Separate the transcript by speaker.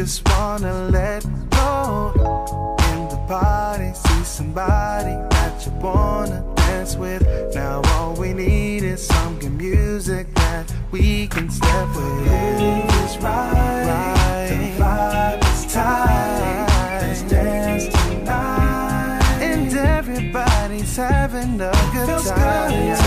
Speaker 1: just wanna let go. In the party, see somebody that you wanna dance with. Now all we need is some good music that we can step with. It's right, the vibe is tight. Let's dance tonight, and everybody's having a good time.